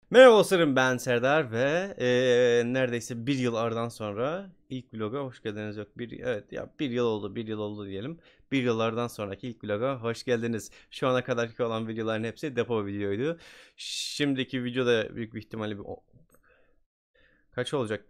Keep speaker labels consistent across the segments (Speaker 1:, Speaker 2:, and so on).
Speaker 1: Merhaba dostlarım, ben Serdar ve neredeyse bir yıl aradan sonra ilk vloga hoş geldiniz. Yok evet ya bir yıl oldu diyelim. Bir yıllardan sonraki ilk vloga hoş geldiniz. Şu ana kadarki olan videoların hepsi depo videoydu. Şimdiki videoda büyük bir ihtimalle kaç olacak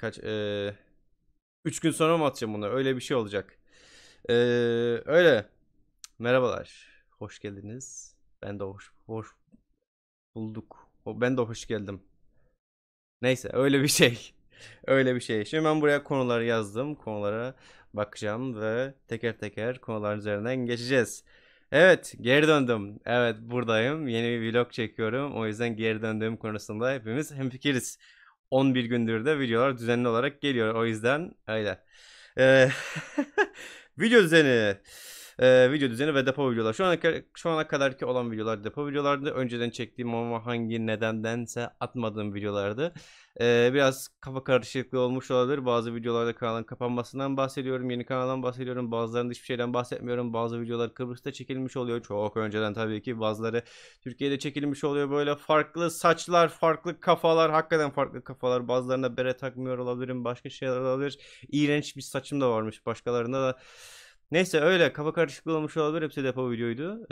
Speaker 1: 3 gün sonra mı atacağım bunu, öyle bir şey olacak. Eee, öyle merhabalar, hoş geldiniz. Ben de hoş bulduk. Ben de hoş geldim. Neyse, öyle bir şey. Öyle bir şey. Şimdi ben buraya konuları yazdım. Konulara bakacağım ve teker teker konuların üzerinden geçeceğiz. Evet, geri döndüm. Evet, buradayım. Yeni bir vlog çekiyorum. O yüzden geri döndüğüm konusunda hepimiz hemfikiriz. 11 gündür de videolar düzenli olarak geliyor. O yüzden öyle. Ee, video düzeni. Video düzeni ve depo videolar. Şu ana kadarki olan videolar depo videolardı. Önceden çektiğim ama hangi nedendense atmadığım videolardı. Biraz kafa karışıklığı olmuş olabilir. Bazı videolarda kanalın kapanmasından bahsediyorum. Yeni kanaldan bahsediyorum. Bazılarında hiçbir şeyden bahsetmiyorum. Bazı videolar Kıbrıs'ta çekilmiş oluyor. Çok önceden tabii ki. Bazıları Türkiye'de çekilmiş oluyor. Böyle farklı saçlar, farklı kafalar. Hakikaten farklı kafalar. Bazılarına bere takmıyor olabilirim. Başka şeyler olabilir. İğrenç bir saçım da varmış. Başkalarında da. Neyse, öyle kafa karışıklığı olmuş olabilir. Hepsi depo videoydu.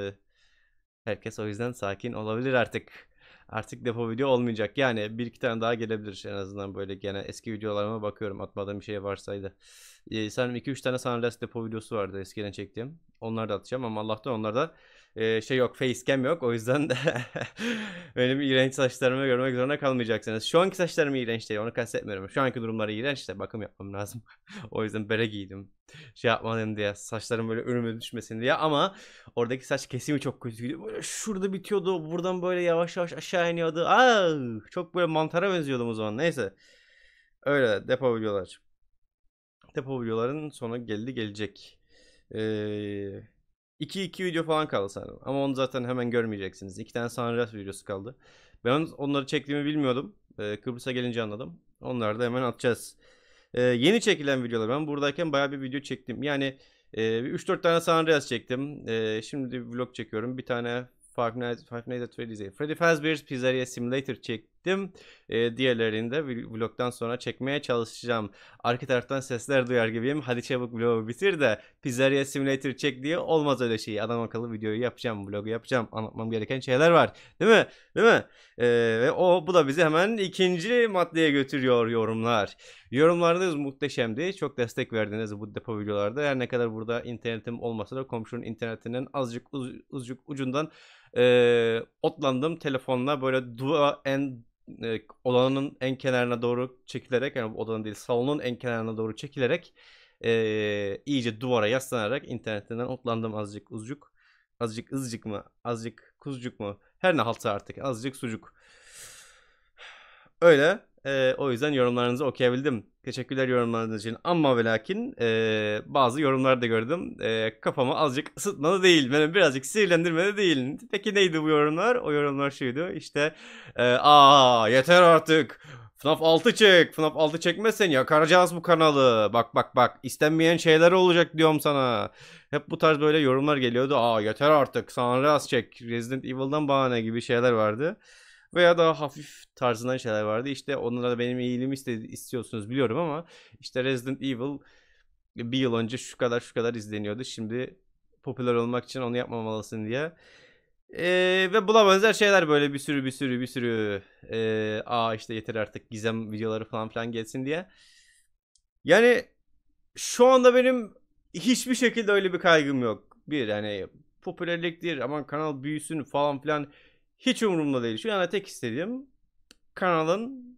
Speaker 1: Herkes o yüzden sakin olabilir artık. Artık depo video olmayacak. Yani bir iki tane daha gelebilir en azından, böyle gene eski videolarıma bakıyorum atmadığım bir şey varsaydı. Sanırım iki üç tane Sunrise depo videosu vardı eskiden çektiğim. Onları da atacağım ama Allah'tan onlarda şey yok, facecam yok. O yüzden de benim iğrenç saçlarımı görmek zorunda kalmayacaksınız. Şu anki saçlarım iğrenç değil, onu kastetmiyorum. Şu anki durumları iğrenç de bakım yapmam lazım. O yüzden bere giydim. Şey yapmadım diye, saçlarım böyle önüme düşmesin diye, ama oradaki saç kesimi çok kötüydü. Böyle şurada bitiyordu. Buradan böyle yavaş yavaş aşağı iniyordu. Çok böyle mantara benziyordum o zaman. Neyse. Öyle depo videolar. Depo videoların sonu gelecek. Ee, 2 video falan kaldı sanırım. Ama onu zaten hemen görmeyeceksiniz. 2 tane Sunrise videosu kaldı. Ben onları çektiğimi bilmiyordum. Kıbrıs'a gelince anladım. Onları da hemen atacağız. Yeni çekilen videolar. Ben buradayken bayağı bir video çektim. Yani 3-4 tane Sunrise çektim. Şimdi vlog çekiyorum. Bir tane Five Nights at Freddy Fazbear's Pizzeria Simulator çektim. Diğerlerini de vlogdan sonra çekmeye çalışacağım. Arka taraftan sesler duyar gibiyim. Hadi çabuk vlogu bitir de Pizzeria Simulator çek diye olmaz öyle şey. Adam akıllı videoyu yapacağım, vlogu yapacağım. Anlatmam gereken şeyler var. Değil mi? Değil mi? Ve bu da bizi hemen ikinci maddeye götürüyor: yorumlar. Yorumlarınız muhteşemdi. Çok destek verdiniz bu depo videolarda. Her ne kadar burada internetim olmasa da komşunun internetinden azıcık ucundan otlandım telefonla, böyle odanın en kenarına doğru çekilerek, yani odanın değil salonun en kenarına doğru çekilerek iyice duvara yaslanarak internetinden otlandım azıcık uzcuk. Azıcık ızcık mı? Azıcık kuzcuk mu? Her ne haltsa artık. Azıcık sucuk. Öyle. O yüzden yorumlarınızı okuyabildim. Teşekkürler yorumlarınız için. Ama ve lakin bazı yorumlar da gördüm. Kafamı azıcık ısıtmadı değil. Beni birazcık sinirlendirmedi değil. Peki neydi bu yorumlar? O yorumlar şuydu. İşte yeter artık. FNAF 6 çek. FNAF 6 çekmezsen yakaracağız bu kanalı. Bak bak bak. İstenmeyen şeyler olacak diyorum sana. Hep bu tarz böyle yorumlar geliyordu. Yeter artık. Sunrise çek. Resident Evil'dan bahane gibi şeyler vardı. Veya daha hafif tarzından şeyler vardı. İşte onlara da benim iyiliğimi istiyorsunuz biliyorum, ama işte Resident Evil bir yıl önce şu kadar izleniyordu. Şimdi popüler olmak için onu yapmamalısın diye. Ve buna benzer şeyler, böyle bir sürü işte yeter artık gizem videoları falan filan gelsin diye. Yani şu anda benim hiçbir şekilde öyle bir kaygım yok. Bir, yani popülerliktir, aman kanal büyüsün falan filan, hiç umurumda değil. Şu anda tek istediğim kanalın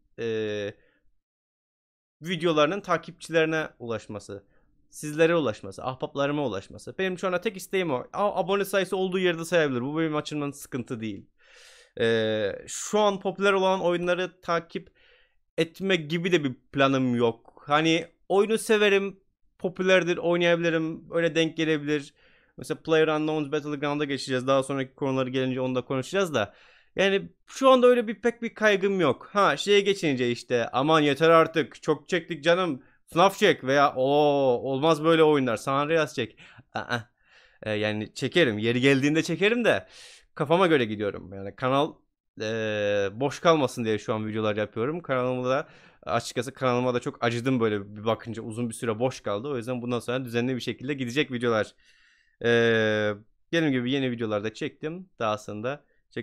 Speaker 1: videolarının takipçilerine ulaşması. Sizlere ulaşması, ahbaplarıma ulaşması. Benim şu anda tek isteğim o. Abone sayısı olduğu yerde sayabilir. Bu benim açımdan sıkıntı değil. Şu an popüler olan oyunları takip etme gibi de bir planım yok. Hani oyunu severim, popülerdir, oynayabilirim, öyle denk gelebilir. Mesela PlayerUnknown's Battleground'a geçeceğiz. Daha sonraki konuları gelince onu da konuşacağız da. Yani şu anda öyle pek bir kaygım yok. Şeye geçince işte aman yeter artık, çok çektik canım, FNAF çek veya olmaz böyle oyunlar, Sunrise çek. Aa, yani çekerim, yeri geldiğinde çekerim de kafama göre gidiyorum. Yani kanal boş kalmasın diye şu an videolar yapıyorum. Açıkçası kanalıma da çok acıdım, böyle bir bakınca uzun bir süre boş kaldı. O yüzden bundan sonra düzenli bir şekilde gidecek videolar. Ee, Dediğim gibi yeni videolarda çektim. Daha sonra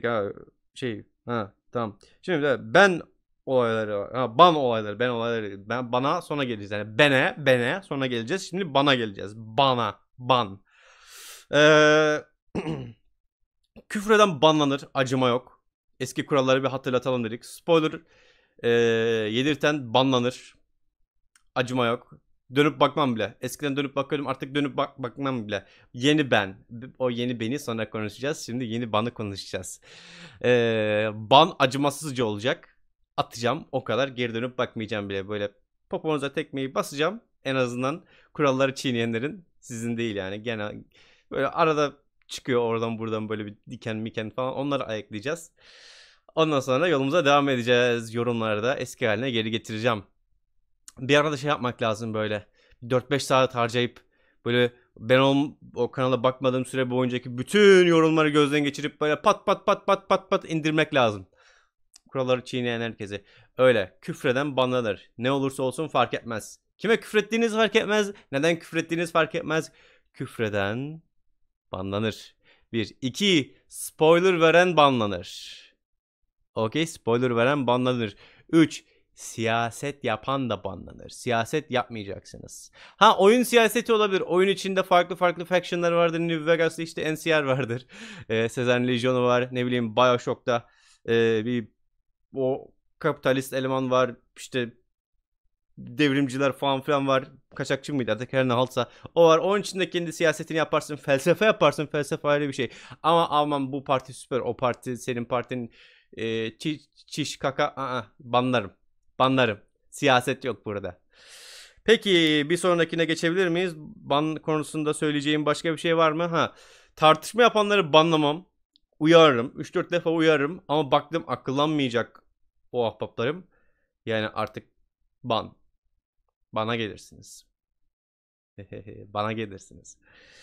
Speaker 1: tamam. Şimdi de ben olayları, bana sonra geleceğiz. Yani bene sonra geleceğiz. Şimdi bana geleceğiz. Ban. Ee, Küfreden banlanır. Acıma yok. Eski kuralları bir hatırlatalım dedik. Spoiler ee, yedirten banlanır. Acıma yok. Dönüp bakmam bile. Eskiden dönüp bakıyordum, artık dönüp bakmam bile. Yeni ben. O yeni beni sonra konuşacağız. Şimdi yeni banı konuşacağız. Ban acımasızca olacak. Atacağım o kadar, geri dönüp bakmayacağım bile. Böyle poponuza tekmeyi basacağım. En azından kuralları çiğneyenlerin, sizin değil yani. Genel böyle arada çıkıyor oradan buradan böyle bir diken miken falan, onları ayıklayacağız. Ondan sonra yolumuza devam edeceğiz. Yorumları da eski haline geri getireceğim. Bir arada şey yapmak lazım böyle. 4-5 saat harcayıp böyle ben o kanala bakmadığım süre boyuncaki bütün yorumları gözden geçirip böyle pat pat pat pat pat pat indirmek lazım. Kuralları çiğneyen herkese. Öyle küfreden banlanır. Ne olursa olsun fark etmez. Kime küfrettiğiniz fark etmez. Neden küfrettiğiniz fark etmez. Küfreden banlanır. 1. 2. Spoiler veren banlanır. Okey, spoiler veren banlanır. 3. Siyaset yapan da banlanır. Siyaset yapmayacaksınız. Ha, oyun siyaseti olabilir. Oyun içinde farklı farklı factionlar vardır. New Vegas'ta işte NCR vardır. Sezen Legion'u var. Ne bileyim BioShock'ta bir o kapitalist eleman var. İşte devrimciler falan filan var. Kaçakçı mıydı artık, her ne haltsa. O var. Onun içinde kendi siyasetini yaparsın. Felsefe yaparsın. Felsefe ayrı bir şey. Ama aman bu parti süper. O parti senin partinin çiş kaka. Banlarım. Banlarım. Siyaset yok burada. Peki bir sonrakine geçebilir miyiz? Ban konusunda söyleyeceğim başka bir şey var mı? Tartışma yapanları banlamam. Uyarırım. 3-4 defa uyarırım. Ama baktım akıllanmayacak o ahbaplarım. Yani artık ban. Bana gelirsiniz. Bana gelirsiniz.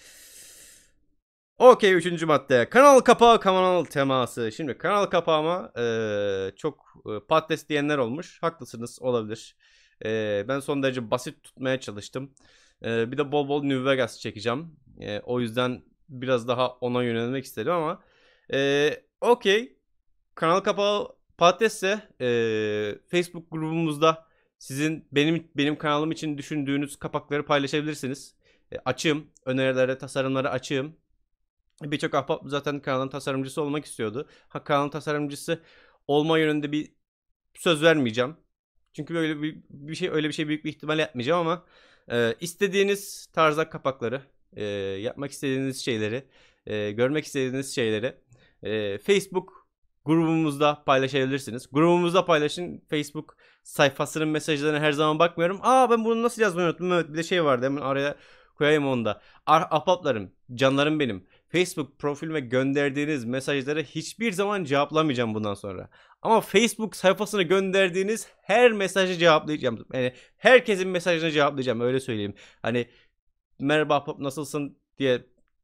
Speaker 1: Okey, üçüncü madde. Kanal kapağı, kanal teması. Şimdi kanal kapağıma çok patates diyenler olmuş. Haklısınız, olabilir. Ben son derece basit tutmaya çalıştım. Bir de bol bol New Vegas çekeceğim. O yüzden biraz daha ona yönelmek istedim ama okey. Kanal kapağı patatesse Facebook grubumuzda sizin benim kanalım için düşündüğünüz kapakları paylaşabilirsiniz. Açığım. Önerilere, tasarımlara açığım. Birçok ahbap zaten kanalın tasarımcısı olmak istiyordu. Kanalın tasarımcısı olma yönünde bir söz vermeyeceğim. Çünkü böyle öyle bir şey büyük bir ihtimal yapmayacağım ama istediğiniz tarzda kapakları, yapmak istediğiniz şeyleri, görmek istediğiniz şeyleri Facebook grubumuzda paylaşabilirsiniz. Grubumuzda paylaşın. Facebook sayfasının mesajlarına her zaman bakmıyorum. Ben bunu nasıl yazmayı unuttum. Evet, bir de şey vardı, hemen araya koyayım onu da. Ahbaplarım, canlarım benim. Facebook profilime gönderdiğiniz mesajları hiçbir zaman cevaplamayacağım bundan sonra. Ama Facebook sayfasına gönderdiğiniz her mesajı cevaplayacağım. Yani herkesin mesajını cevaplayacağım, öyle söyleyeyim. Hani merhaba ahbap nasılsın diye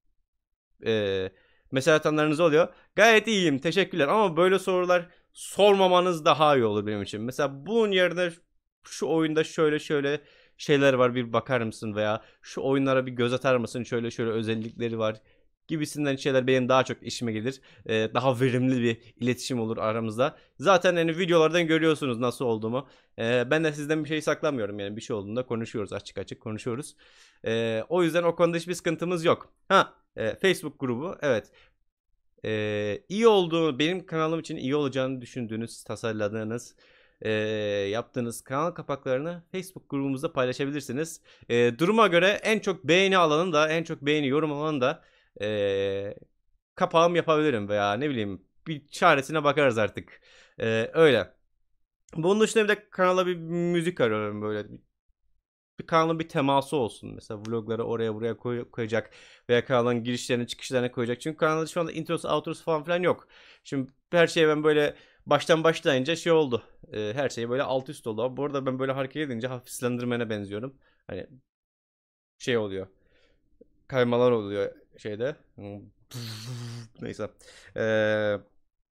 Speaker 1: mesaj atanlarınız oluyor. Gayet iyiyim, teşekkürler, ama böyle sorular sormamanız daha iyi olur benim için. Mesela bunun yerine şu oyunda şöyle şöyle şeyler var, bir bakar mısın, veya şu oyunlara bir göz atar mısın, şöyle şöyle özellikleri var gibisinden şeyler benim daha çok işime gelir. Daha verimli bir iletişim olur aramızda. Zaten hani videolardan görüyorsunuz nasıl olduğumu. Ben de sizden bir şey saklamıyorum, yani bir şey olduğunda konuşuyoruz, açık açık konuşuyoruz. O yüzden o konuda hiçbir sıkıntımız yok. Facebook grubu, evet. İyi olduğu, benim kanalım için iyi olacağını düşündüğünüz, tasarladığınız, yaptığınız kanal kapaklarını Facebook grubumuzda paylaşabilirsiniz. Duruma göre en çok beğeni alanı da, en çok beğeni yorum alanı da kapağım yapabilirim, veya ne bileyim bir çaresine bakarız artık. Öyle. Bunun dışında bir de kanala bir müzik arıyorum böyle. Bir kanalın bir teması olsun. Mesela vlogları oraya buraya koyacak veya kanalın girişlerini çıkışlarını koyacak. Çünkü kanalda şu anda introsu, outrosu falan filan yok. Şimdi her şeye ben böyle baştan başlayınca şey oldu. Her şey böyle alt üst oldu. Bu arada ben böyle hareket edince hafif Slenderman'e benziyorum. Hani şey oluyor. Kaymalar oluyor şeyde. Neyse.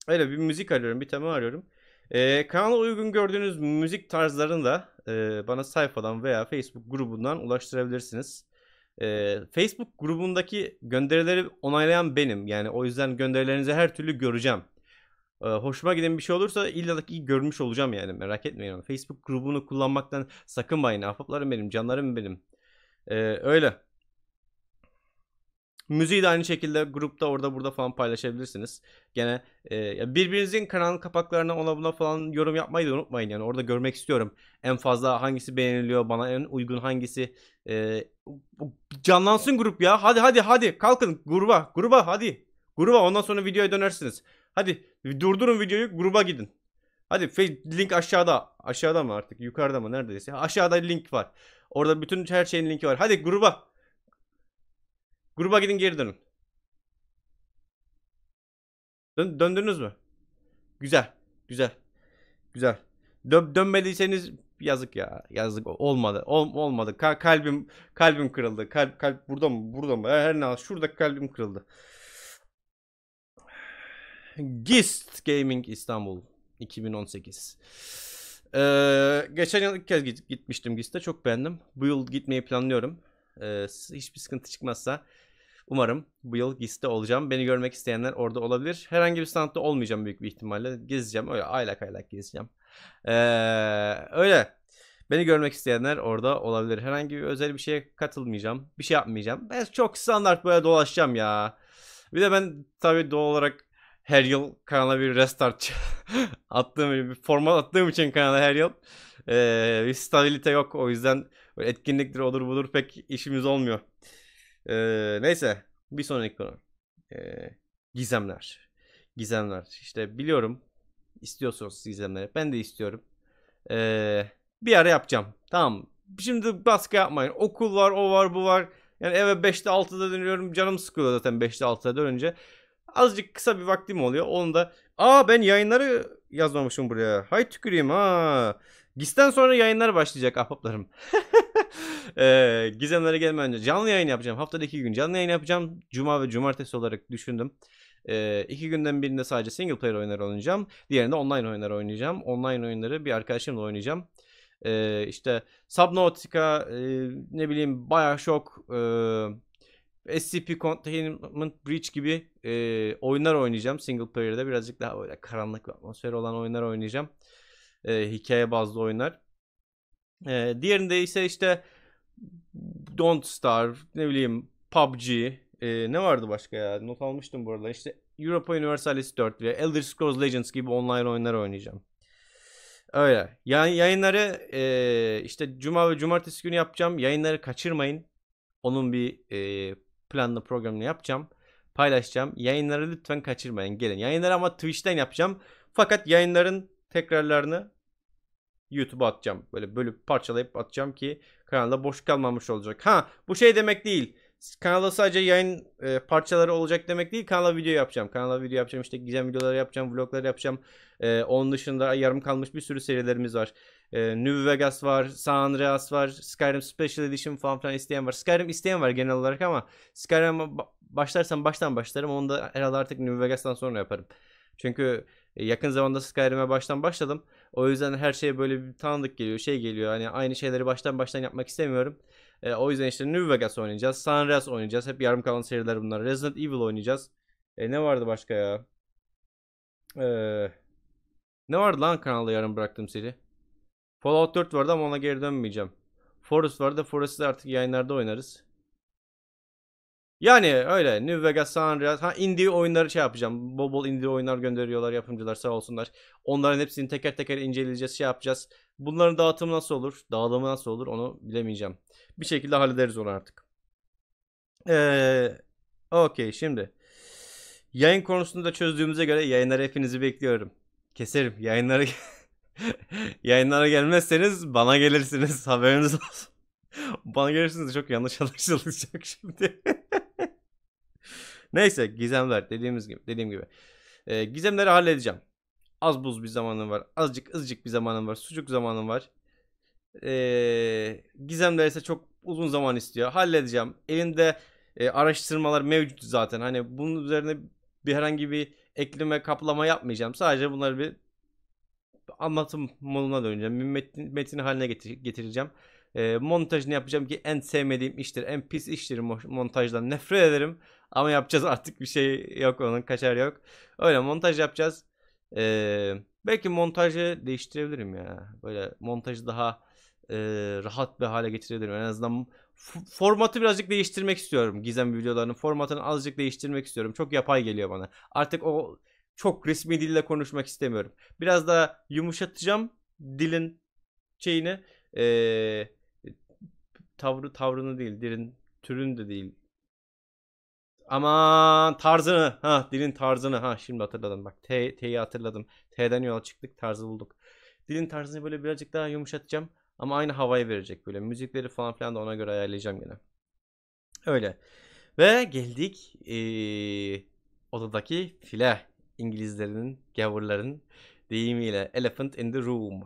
Speaker 1: Öyle bir müzik arıyorum, bir tema arıyorum. Kanala uygun gördüğünüz müzik tarzlarını da bana sayfadan veya Facebook grubundan ulaştırabilirsiniz. Facebook grubundaki gönderileri onaylayan benim. Yani o yüzden gönderilerinizi her türlü göreceğim. Hoşuma giden bir şey olursa illa ki görmüş olacağım yani, merak etmeyin onu. Facebook grubunu kullanmaktan sakınmayın. Ahbaplarım benim, canlarım benim. Öyle. Müziği de aynı şekilde grupta orada burada falan paylaşabilirsiniz. Gene birbirinizin kanal kapaklarına ona buna falan yorum yapmayı da unutmayın. Yani orada görmek istiyorum. En fazla hangisi beğeniliyor, bana en uygun hangisi. E, Canlansın grup ya. Hadi hadi hadi kalkın gruba gruba hadi. Gruba, ondan sonra videoya dönersiniz. Hadi durdurun videoyu, gruba gidin. Hadi link aşağıda. Aşağıda mı artık? Yukarıda mı? Neredeyse. Aşağıda link var. Orada bütün her şeyin linki var. Hadi gruba. Gruba gidin, geri dönün. Döndünüz mü? Güzel. Güzel. Güzel. Dönmediyseniz yazık ya. Yazık, olmadı. Olmadı. Kalbim kırıldı. Kalp burada mı? Burada mı? Her ne al. Şurada kalbim kırıldı. GIST Gaming İstanbul 2018. Geçen yıl ilk kez gitmiştim GIST'e. Çok beğendim. Bu yıl gitmeyi planlıyorum. Hiçbir sıkıntı çıkmazsa umarım bu yıl GIST'te olacağım. Beni görmek isteyenler orada olabilir. Herhangi bir standta olmayacağım büyük bir ihtimalle. Gezeceğim. Öyle aylak aylak gezeceğim. Öyle. Beni görmek isteyenler orada olabilir. Herhangi bir özel bir şeye katılmayacağım. Bir şey yapmayacağım. Ben çok standart böyle dolaşacağım ya. Bir de ben tabii doğal olarak her yıl kanala bir restart bir format attığım için kanala her yıl bir stabilite yok. O yüzden etkinliktir olur budur pek işimiz olmuyor. Neyse, bir sonraki konu. Ee, Gizemler. Gizemler. İşte biliyorum istiyorsunuz gizemleri. Ben de istiyorum. Bir ara yapacağım. Tamam. Şimdi baskı yapmayın. Okul var, o var, bu var. Yani eve 5'te 6'da dönüyorum. Canım sıkılıyor zaten 5'te 6'da dönünce. Azıcık kısa bir vaktim oluyor. Onu da ben yayınları yazmamışım buraya. Hay tüküreyim ha. GİS'ten sonra yayınlar başlayacak ahbaplarım. Gizemlere gelmeden önce canlı yayın yapacağım. Haftada 2 gün canlı yayın yapacağım. Cuma ve cumartesi olarak düşündüm. 2 günden birinde sadece single player oyunları oynayacağım. Diğerinde online oyunları oynayacağım. Online oyunları bir arkadaşımla oynayacağım. İşte Subnautica, ne bileyim Bioshock, SCP Containment Breach gibi oyunlar oynayacağım. Single player'da birazcık daha böyle karanlık bir atmosferi olan oyunlar oynayacağım. Hikaye bazlı oyunlar. Diğerinde ise işte Don't Starve, ne bileyim PUBG, ne vardı başka ya? Not almıştım bu arada. İşte Europa Universalis 4 ve Elder Scrolls Legends gibi online oyunlar oynayacağım. Öyle. Yani yayınları işte Cuma ve Cumartesi günü yapacağım. Yayınları kaçırmayın. Onun bir planlı programını yapacağım. Paylaşacağım. Yayınları lütfen kaçırmayın. Gelin. Yayınları ama Twitch'ten yapacağım. Fakat yayınların tekrarlarını YouTube'a atacağım. Böyle bölüp parçalayıp atacağım ki kanalda boş kalmamış olacak. Ha, bu şey demek değil. Kanalda sadece yayın parçaları olacak demek değil. Kanala video yapacağım. Kanala video yapacağım. İşte gizem videoları yapacağım. Vlogları yapacağım. Onun dışında yarım kalmış bir sürü serilerimiz var. New Vegas var. San Andreas var. Skyrim Special Edition falan filan isteyen var. Skyrim isteyen var genel olarak ama Skyrim'e başlarsam baştan başlarım. Onu da herhalde artık New Vegas'tan sonra yaparım. Çünkü yakın zamanda Skyrim'e baştan başladım. O yüzden her şey böyle bir tanıdık geliyor, şey geliyor. Hani aynı şeyleri baştan yapmak istemiyorum. O yüzden işte New Vegas oynayacağız, San Andreas oynayacağız. Hep yarım kalan seriler bunlar. Resident Evil oynayacağız. Ne vardı başka ya? Ee, Ne vardı lan kanalda yarım bıraktığım seri? Fallout 4 vardı ama ona geri dönmeyeceğim. Forest vardı. Forest'ı artık yayınlarda oynarız. Yani öyle. New Vegas, San Andreas. Ha, indie oyunları şey yapacağım. Bol bol indie oyunlar gönderiyorlar yapımcılar, sağ olsunlar. Onların hepsini teker teker inceleyeceğiz, şey yapacağız. Bunların dağıtımı nasıl olur? Dağılımı nasıl olur? Onu bilemeyeceğim. Bir şekilde hallederiz onu artık. Okey, şimdi. Yayın konusunu da çözdüğümüze göre yayınları hepinizi bekliyorum. Keserim. Yayınlara gelmezseniz bana gelirsiniz. Haberiniz olsun. Bana gelirsiniz de çok yanlış anlaşılacak şimdi. Neyse, gizemler dediğim gibi. Gizemleri halledeceğim. Az buz bir zamanım var. Azıcık ızcık bir zamanım var. Sucuk zamanım var. Gizemler ise çok uzun zaman istiyor. Halledeceğim. Elimde araştırmalar mevcut zaten. Hani bunun üzerine herhangi bir ekleme kaplama yapmayacağım. Sadece bunları bir anlatım moduna döneceğim. Bir metin haline getireceğim. Montajını yapacağım ki en sevmediğim iştir. En pis iştir montajdan. Nefret ederim. Ama yapacağız artık, bir şey yok, onun kaçar yok. Öyle montaj yapacağız. Belki montajı değiştirebilirim ya. Böyle montajı daha rahat bir hale getirebilirim. En azından formatı birazcık değiştirmek istiyorum. Gizem videolarının formatını azıcık değiştirmek istiyorum. Çok yapay geliyor bana. Artık o çok resmi dille konuşmak istemiyorum. Biraz daha yumuşatacağım dilin şeyini. Tavrını değil, dilin türünü de değil. Aman tarzını. Ha, dilin tarzını. Ha, şimdi hatırladım. Bak T'yi hatırladım. T'den yola çıktık, tarzı bulduk. Dilin tarzını böyle birazcık daha yumuşatacağım. Ama aynı havayı verecek böyle. Müzikleri falan filan da ona göre ayarlayacağım gene. Öyle. Ve geldik odadaki file. İngilizlerin, gavurların deyimiyle. Elephant in the room.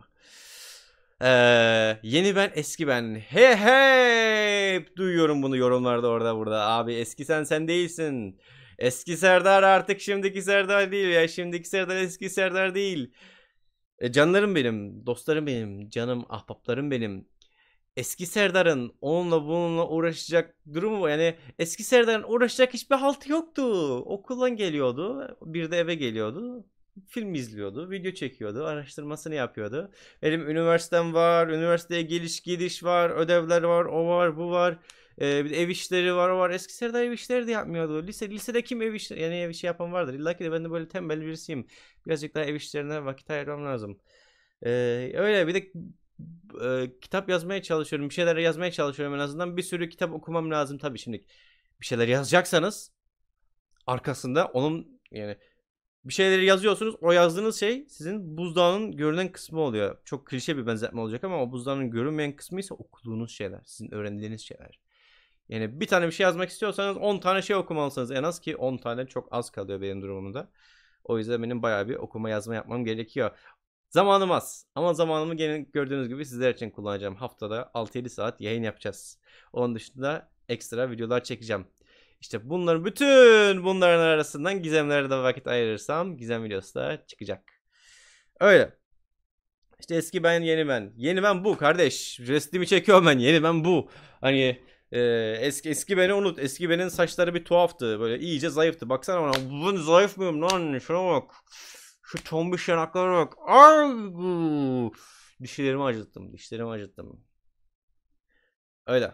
Speaker 1: Yeni ben, eski ben. Hey hey! Duyuyorum bunu yorumlarda, orada burada. Abi eski sen değilsin. Eski Serdar artık şimdiki Serdar değil ya. Şimdiki Serdar eski Serdar değil. Canlarım benim, dostlarım benim, canım ahbaplarım benim. Eski Serdar'ın onunla bununla uğraşacak durumu mu? Yani eski Serdar'ın uğraşacak hiçbir haltı yoktu. Okuldan geliyordu. Bir de eve geliyordu. Film izliyordu. Video çekiyordu. Araştırmasını yapıyordu. Benim üniversitem var. Üniversiteye geliş gidiş var. Ödevler var. O var, bu var. Bir de ev işleri var, o var. Eski Serdar ev işleri de yapmıyordu. Lisede kim ev işleri, yani ev işi yapan vardır. İlla ki de ben de böyle tembel birisiyim. Birazcık daha ev işlerine vakit ayırmam lazım. Öyle bir de kitap yazmaya çalışıyorum. Bir şeyler yazmaya çalışıyorum en azından. Bir sürü kitap okumam lazım tabii şimdi. Bir şeyler yazacaksanız arkasında onun, yani bir şeyleri yazıyorsunuz. O yazdığınız şey sizin buzdağının görünen kısmı oluyor. Çok klişe bir benzetme olacak ama o buzdağının görünmeyen kısmı ise okuduğunuz şeyler. Sizin öğrendiğiniz şeyler. Yani bir tane bir şey yazmak istiyorsanız 10 tane şey okumalısınız en az, ki 10 tane çok az kalıyor benim durumumda. O yüzden benim bayağı bir okuma yazma yapmam gerekiyor. Zamanım az ama zamanımı gene gördüğünüz gibi sizler için kullanacağım. Haftada 6-7 saat yayın yapacağız. Onun dışında ekstra videolar çekeceğim. İşte bunların arasından gizemlere de vakit ayırırsam gizem videosu da çıkacak. Öyle. İşte eski ben, yeni ben. Yeni ben bu kardeş. Restimi çekiyorum ben. Yeni ben bu. Hani eski beni unut. Eski benin saçları bir tuhaftı. Böyle iyice zayıftı. Baksana bana. Ben zayıf mıyım lan? Şuna bak. Şu tombiş yanaklara bak. Argu. Dişlerimi acıttım. Öyle.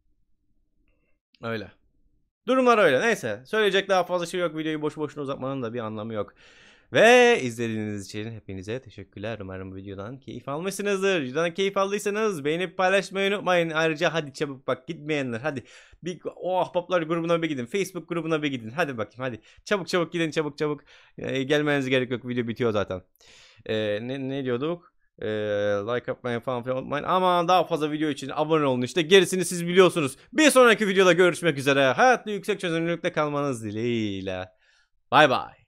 Speaker 1: Öyle. Durumlar öyle. Neyse. Söyleyecek daha fazla şey yok. Videoyu boş boşuna uzatmanın da bir anlamı yok. Ve izlediğiniz için hepinize teşekkürler. Umarım videodan keyif almışsınızdır. Videodan keyif aldıysanız beğenip paylaşmayı unutmayın. Ayrıca hadi çabuk, bak gitmeyenler, hadi bir o ahbaplar grubuna bir gidin. Facebook grubuna bir gidin. Hadi bakayım, hadi. Çabuk gidin, çabuk. Gelmenize gerek yok. Video bitiyor zaten. Ne diyorduk? Like yapmayı falan filan unutmayın. Ama daha fazla video için abone olun işte. Gerisini siz biliyorsunuz. Bir sonraki videoda görüşmek üzere. Hayatlı yüksek çözünürlükte kalmanız dileğiyle. Bay bay.